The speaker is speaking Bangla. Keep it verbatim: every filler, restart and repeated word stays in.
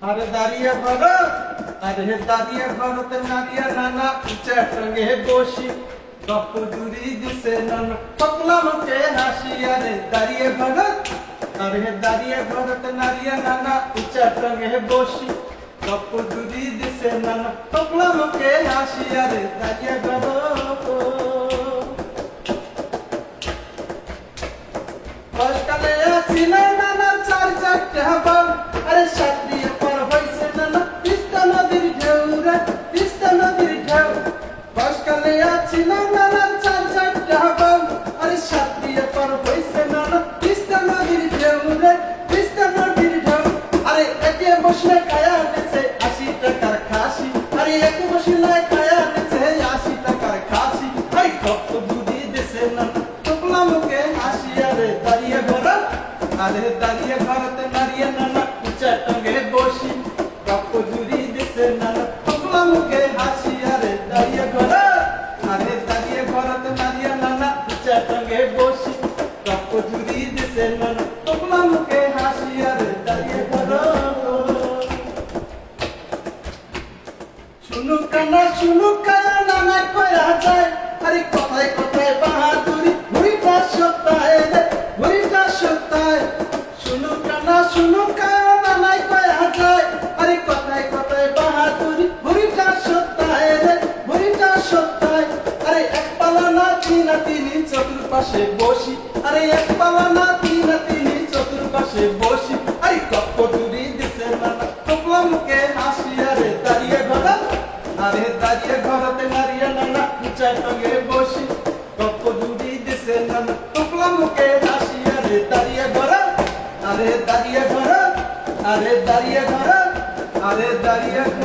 আরে দাঁড়িয়ে ঘর, আরে দাঁড়িয়ে ঘরতে নারিয়া নানা উঁচা টঙ্গে বসি গপ্প জুড়ি দিছে নানা পকলা মুখে হাসি। আরে দাঁড়িয়ে ঘর, আরে দাঁড়িয়ে ঘরতে নারিয়া নানা উঁচা টঙ্গে বসি গপ্প জুড়ি দিছে নানা পকলা মুখে হাসি। আরে দাঁড়িয়ে ঘর বয়সকালে ছিল নানা চার চারটে হাবাল। আরে সাতরিয়ে পর হয়েছে নানা তিস্তা নদীর ঢেউ রে তিস্তা নদীর ঢেউ। বয়সকালে ছিল নানা চার চারটে হাবাল। আরে সাতরিয়ে পর হয়েছে নানা তিস্তা নদীর ঢেউ রে তিস্তা নদীর ঢেউ। আরে একে বসলে খায়া নেছে আশি টাকার খাসি। আরে একে বসলে খায়া নেছে আশি টাকার খাসি। আরে কত বুদ্ধি দেশে নানা টুকলা মুখে হাসি। আরে দাঁড়িয়ে ঘর, আরে দাঁড়িয়ে ঘরতে নারিয়ে নানা উঁচা টঙ্গে বসি গপ্প জুড়ি দিছে নানা টুকলা মুখে হাসি। আরে দাঁড়িয়ে ঘর, আরে দাঁড়িয়ে ঘরতে নারিয়ে নানা উঁচা টঙ্গে বসি গপ্প জুড়ি দিছে নানা টুকলা মুখে হাসি। আরে দাঁড়িয়ে ঘর শুনু কানা শুনু কানা নানা কয়া যায়। আরে কথায় কথায় বাহাদুরি ভুড়িটা সত্তায় রে ভুড়িটা সত্তায়। শুনু কানা শুনু কানা নানাই কয়া যায়। আরে কথায় কথায় বাহাদুরি ভুড়িটা সত্তায় রে ভুড়িটা সত্তায়। আরে এক পালা না তিন তিনি চতুর্পাশে বসি। আরে এক পালা না তিন তিনি চতুর্পাশে বসি। আরে গপ্প জুড়ি দিছে নানা টুকলা মুখে হাসি। আরে দাঁড়িয়ে ঘর, আরে দাঁড়িয়ে ঘরতে নারিয়া নানা উঁচা টঙ্গে বসি গপ্প জুড়ি দিছে নানা টুকলা মুখে হাসি। আরে দাঁড়িয়ে ঘর, আরে দাঁড়িয়ে ঘর, আরে দাঁড়িয়ে ঘর, আরে দাঁড়িয়ে ঘর।